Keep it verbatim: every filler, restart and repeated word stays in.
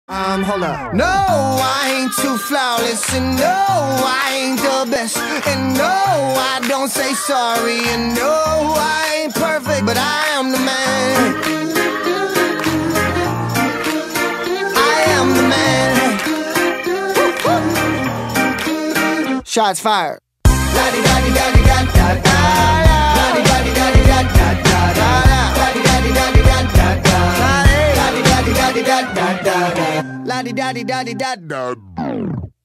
Um, hold up. No, I ain't too flawless, and no, I ain't the best, and no, I don't say sorry, and no, I ain't perfect, but I am the man. I am the man. Shots fired. La-di-da-di-da-di-da-da.